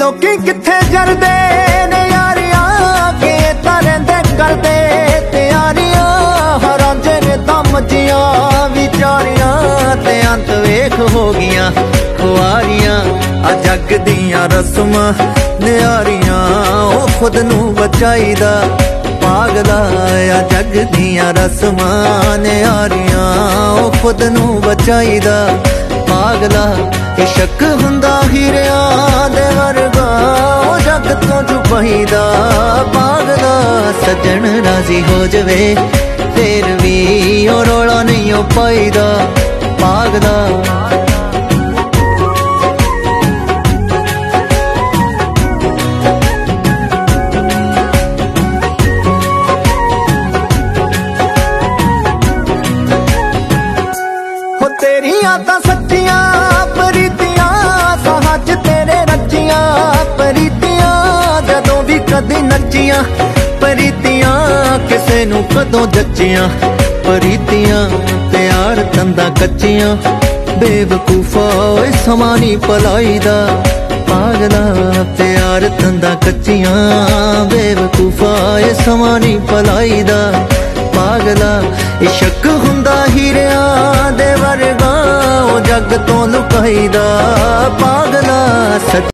लोकी किथे जरदे ने यारियां के तरंदे करदे तैयारियां हरांदे ने दमजियां विचारियां ते अंत वेख हो गियां खुआरियां आ जग दियां रस्मां न्यारियां ओ खुद नू बचाईदा पागला आ जग दियां रस्मां न्यारियां ओ खुद नू बचाईदा पागला ये शक हुंदा हीरियां दे वर्गा ओ जग तो छुपाईदा पागला सजन राजी हो जवे फिर भी ओ रोला नहीं हो पाईदा पागला तेरिया तां सच्चियां प्रीतियां साहज तेरे रचियां प्रीतियां जदों भी कदी नचियां प्रीतियां किसे नू कदों जचियां प्रीतियां प्यार तंदा कच्चियां बेवकूफा ओए समा नी भलाईदा पागला प्यार तंदा कच्चियां बेवकूफा ओए समा नी भलाईदा पागला ये शक हुंदा हीरियां दे वर्गा ओ जग तो लुकाईदा पागला।